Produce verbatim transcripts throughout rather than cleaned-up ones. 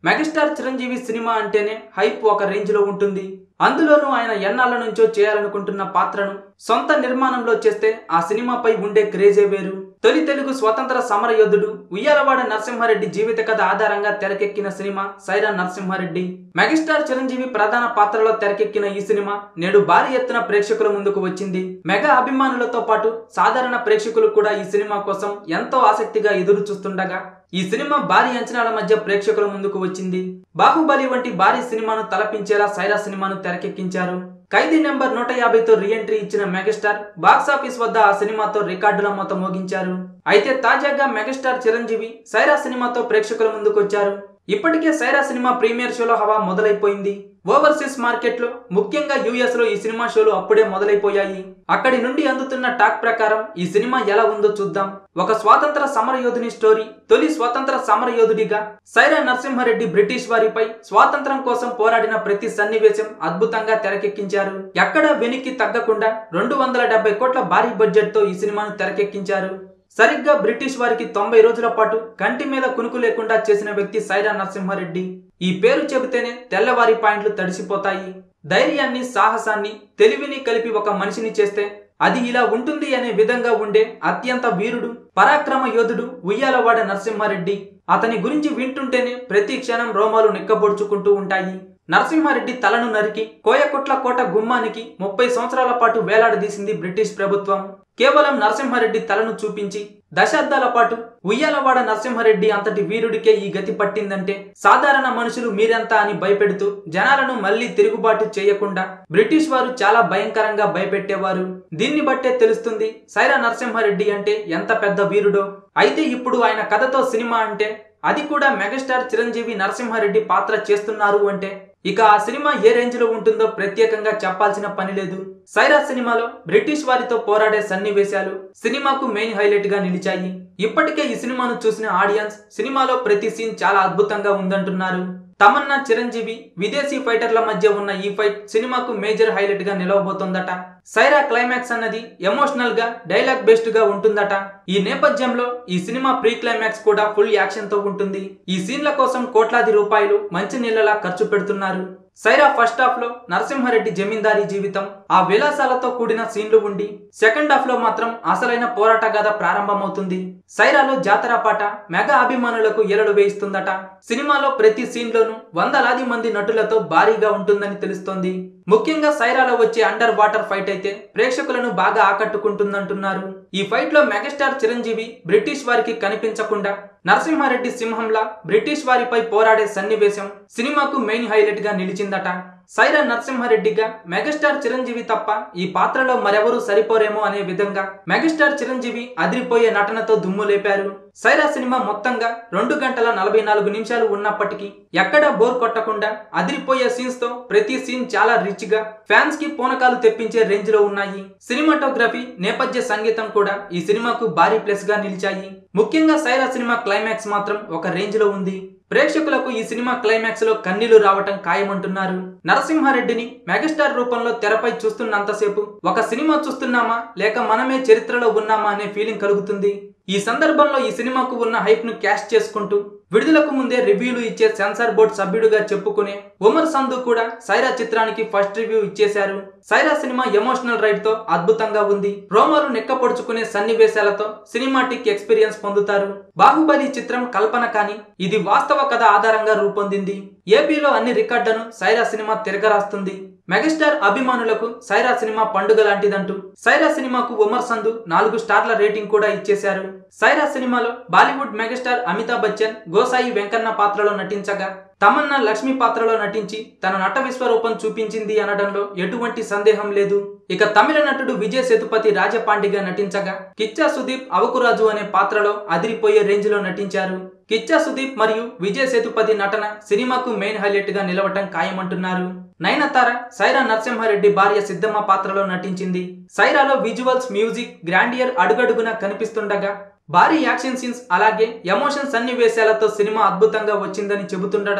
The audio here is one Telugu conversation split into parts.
మెగాస్టార్ చిరంజీవి సినిమా అంటేనే హైప్ ఒక రేంజ్ లో ఉంటుంది. అందులోనూ ఆయన ఎన్నాళ్ళ నుంచో చేయాలనుకుంటున్న పాత్రను సొంత నిర్మాణంలో చేస్తే ఆ సినిమాపై ఉండే క్రేజే వేరు. తొలి తెలుగు స్వతంత్ర సమర యోధుడు ఉయ్యాలవాడ నరసింహారెడ్డి జీవిత కథ ఆధారంగా తెరకెక్కిన సినిమా సయ్ రా నరసింహారెడ్డి. మెగాస్టార్ చిరంజీవి ప్రధాన పాత్రలో తెరకెక్కిన ఈ సినిమా నేడు భారీ ఎత్తున ప్రేక్షకుల ముందుకు వచ్చింది. మెగా అభిమానులతో పాటు సాధారణ ప్రేక్షకులు కూడా ఈ సినిమా కోసం ఎంతో ఆసక్తిగా ఎదురు చూస్తుండగా ఈ సినిమా భారీ అంచనాల మధ్య ప్రేక్షకుల ముందుకు వచ్చింది. బాహుబలి వంటి భారీ సినిమాను తలపించేలా సయ్ రా సినిమాను తెరకెక్కించారు. ఖైదీ నెంబర్ నూట యాభైతో రీఎంట్రీ ఇచ్చిన మెగాస్టార్ బాక్సాఫీస్ వద్ద ఆ సినిమాతో రికార్డుల మొత్త మోగించారు. అయితే తాజాగా మెగాస్టార్ చిరంజీవి సయ్ రా సినిమాతో ప్రేక్షకుల ముందుకు వచ్చారు. ఇప్పటికే సయ్ రా సినిమా ప్రీమియర్ షోలో హవా మొదలైపోయింది. ఓవర్సీస్ మార్కెట్ లో ముఖ్యంగా యుఎస్ లో ఈ సినిమా షోలు అప్పుడే మొదలైపోయాయి. అక్కడి నుండి అందుతున్న టాక్ ప్రకారం ఈ సినిమా ఎలా ఉందో చూద్దాం. ఒక స్వాతంత్ర సమర యోధుని స్టోరీ. తొలి స్వాతంత్ర సమర యోధుడిగా సయ్ రా నరసింహారెడ్డి బ్రిటిష్ వారిపై స్వాతంత్రం కోసం పోరాడిన ప్రతి సన్నివేశం అద్భుతంగా తెరకెక్కించారు. ఎక్కడా వెనక్కి తగ్గకుండా రెండు వందల డెబ్బై కోట్ల భారీ బడ్జెట్ తో ఈ సినిమాను తెరకెక్కించారు. సరిగ్గా బ్రిటిష్ వారికి తొంభై రోజుల పాటు కంటి మీద కునుకు లేకుండా చేసిన వ్యక్తి సయ్ రా నరసింహారెడ్డి. ఈ పేరు చెబితేనే తెల్లవారి పాయింట్లు తడిసిపోతాయి. ధైర్యాన్ని, సాహసాన్ని, తెలివిని కలిపి ఒక మనిషిని చేస్తే అది ఇలా ఉంటుంది అనే విధంగా ఉండే అత్యంత వీరుడు, పరాక్రమ యోధుడు ఉయ్యాలవాడ నరసింహారెడ్డి. అతని గురించి వింటుంటేనే ప్రతి క్షణం రోమాలు నిక్కబొడుచుకుంటూ ఉంటాయి. నరసింహారెడ్డి తలను నరికి కోయకొట్ల కోట గుమ్మానికి ముప్పై సంవత్సరాల పాటు వేలాడదీసింది బ్రిటిష్ ప్రభుత్వం. కేవలం నరసింహారెడ్డి తలను చూపించి దశాబ్దాల పాటు ఉయ్యాలవాడ నరసింహారెడ్డి అంతటి వీరుడికే ఈ గతి పట్టిందంటే సాధారణ మనుషులు మీరెంత అని భయపెడుతూ జనాలను మళ్లీ తిరుగుబాటు చేయకుండా బ్రిటిష్ వారు చాలా భయంకరంగా భయపెట్టేవారు. దీన్ని బట్టే తెలుస్తుంది సయ్ రా నరసింహారెడ్డి అంటే ఎంత పెద్ద వీరుడో. అయితే ఇప్పుడు ఆయన కథతో సినిమా అంటే, అది కూడా మెగాస్టార్ చిరంజీవి నరసింహారెడ్డి పాత్ర చేస్తున్నారు అంటే ఇక ఆ సినిమా ఏ రేంజ్ లో ఉంటుందో ప్రత్యేకంగా చెప్పాల్సిన పని లేదు. సయ్ రా సినిమాలో బ్రిటిష్ వారితో పోరాడే సన్నివేశాలు సినిమాకు మెయిన్ హైలైట్ గా నిలిచాయి. ఇప్పటికే ఈ సినిమాను చూసిన ఆడియన్స్ సినిమాలో ప్రతి సీన్ చాలా అద్భుతంగా ఉందంటున్నారు. తమన్నా, చిరంజీవి, విదేశీ ఫైటర్ల మధ్య ఉన్న ఈ ఫైట్ సినిమాకు మేజర్ హైలైట్ గా నిలవబోతోందట. సయ్ రా క్లైమాక్స్ అన్నది ఎమోషనల్ గా, డైలాగ్ బేస్డ్ గా ఉంటుందట. ఈ నేపథ్యంలో ఈ సినిమా ప్రీ క్లైమాక్స్ కూడా ఫుల్ యాక్షన్ తో ఉంటుంది. ఈ సీన్ల కోసం కోట్లాది రూపాయలు మంచి నీళ్ళలా ఖర్చు పెడుతున్నారు. సయ్ రా ఫస్ట్ హాఫ్ లో నరసింహారెడ్డి జమీందారీ జీవితం, ఆ విలాసాలతో కూడిన సీన్లు ఉండి సెకండ్ హాఫ్ లో మాత్రం అసలైన పోరాట గాథ ప్రారంభమవుతుంది. సయ్ రాలో జాతర పాట మెగా అభిమానులకు ఎరలు వేయిస్తుందట. సినిమాలో ప్రతి సీన్ లోనూ వందలాది మంది నటులతో భారీగా ఉంటుందని తెలుస్తోంది. ముఖ్యంగా సయ్ రాలో వచ్చే అండర్ వాటర్ ఫైట్ అయితే ప్రేక్షకులను బాగా ఆకట్టుకుంటుందంటున్నారు. ఈ ఫైట్ లో మెగాస్టార్ చిరంజీవి బ్రిటిష్ వారికి కనిపించకుండా నరసింహారెడ్డి సింహంలా బ్రిటిష్ వారిపై పోరాడే సన్నివేశం సినిమాకు మెయిన్ హైలైట్ గా నిలిచిందట. సయ్ రా నరసింహారెడ్డిగా మెగాస్టార్ చిరంజీవి తప్ప ఈ పాత్రలో మరెవరూ సరిపోరేమో అనే విధంగా మెగాస్టార్ చిరంజీవి అదిరిపోయే నటనతో దుమ్ము లేపారు. సయ్ రా సినిమా మొత్తంగా రెండు గంటల నలభై నాలుగు నిమిషాలు ఉన్నప్పటికీ ఎక్కడా బోర్ కొట్టకుండా అదిరిపోయే సీన్స్ తో ప్రతి సీన్ చాలా రిచ్ గా ఫ్యాన్స్ కి పూనకాలు తెప్పించే రేంజ్ లో ఉన్నాయి. సినిమాటోగ్రఫీ, నేపథ్య సంగీతం కూడా ఈ సినిమాకు భారీ ప్లస్ గా నిలిచాయి. ముఖ్యంగా సయ్ రా సినిమా క్లైమాక్స్ మాత్రం ఒక రేంజ్ లో ఉంది. ప్రేక్షకులకు ఈ సినిమా క్లైమాక్స్ లో కన్నీళ్లు రావటం ఖాయమంటున్నారు. నరసింహారెడ్డిని మెగాస్టార్ రూపంలో తెరపై చూస్తున్నంతసేపు ఒక సినిమా చూస్తున్నామా లేక మనమే చరిత్రలో ఉన్నామా అనే ఫీలింగ్ కలుగుతుంది. ఈ సందర్భంలో ఈ సినిమాకు ఉన్న హైప్ ను క్యాష్ చేసుకుంటూ విడుదలకు ముందే రివ్యూలు ఇచ్చే సెన్సార్ బోర్డు సభ్యుడిగా చెప్పుకునే ఉమర్ సంధు కూడా సయ్ రా చిత్రానికి ఫస్ట్ రివ్యూ ఇచ్చేశారు. సయ్ రా సినిమా ఎమోషనల్ రైడ్ తో అద్భుతంగా ఉంది. రోమాలు నెక్కపొడుచుకునే సన్నివేశాలతో సినిమాటిక్ ఎక్స్పీరియన్స్ పొందుతారు. బాహుబలి చిత్రం కల్పన కానీ ఇది వాస్తవ కథ ఆధారంగా రూపొందింది. ఏపీలో అన్ని రికార్డులను సయ్ రా సినిమా తిరగరాస్తుంది. మెగాస్టార్ అభిమానులకు సయ్ రా సినిమా పండుగ లాంటిదంటూ సయ్ రా సినిమాకు ఉమర్ సంధు నాలుగు స్టార్ల రేటింగ్ కూడా ఇచ్చేశారు. సయ్ రా సినిమాలో బాలీవుడ్ మెగాస్టార్ అమితాబ్ బచ్చన్ గోసాయి వెంకన్న పాత్రలో నటించగా తమన్నా లక్ష్మి పాత్రలో నటించి తన నట విశ్వరూపం చూపించింది అనడంలో ఎటువంటి సందేహం లేదు. ఇక తమిళ నటుడు విజయ్ సేతుపతి రాజపాండిగా నటించగా కిచ్చా సుదీప్ అవకురాజు అనే పాత్రలో అదిరిపోయే రేంజ్ లో నటించారు. కిచ్చా సుదీప్ మరియు విజయ్ సేతుపతి నటన సినిమాకు మెయిన్ హైలైట్ గా నిలవటం ఖాయమంటున్నారు. నయనతార సయ్ రా నరసింహారెడ్డి భార్య సిద్ధమ్మ పాత్రలో నటించింది. సయ్ రాలో విజువల్స్, మ్యూజిక్, గ్రాండియర్ అడుగడుగునా కనిపిస్తుండగా భారీ యాక్షన్ సీన్స్ అలాగే ఎమోషన్ సన్నివేశాలతో సినిమా అద్భుతంగా వచ్చిందని చెబుతుండటంతో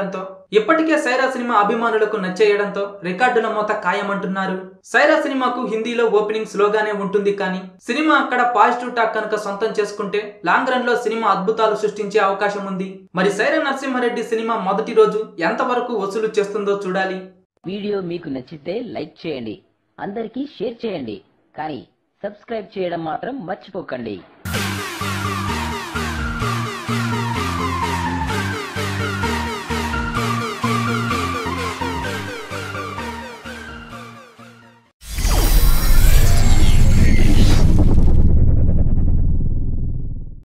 ఇప్పటికే సై రా సినిమా అభిమానులకు నచ్చేయడంతో రికార్డుల మోత ఖాయమంటున్నారు. సై రా సినిమాకు హిందీలో ఓపెనింగ్ స్లోగానే ఉంటుంది, కానీ సినిమా అక్కడ పాజిటివ్ టాక్ కనుక సొంతం చేసుకుంటే లాంగ్ రన్ లో సినిమా అద్భుతాలు సృష్టించే అవకాశం ఉంది. మరి సై రా నరసింహారెడ్డి సినిమా మొదటి రోజు ఎంతవరకు వసూలు చేస్తుందో చూడాలి. వీడియో మీకు నచ్చితే లైక్ చేయండి, అందరికీ షేర్ చేయండి, కానీ సబ్స్క్రైబ్ చేయడం మాత్రం మర్చిపోకండి.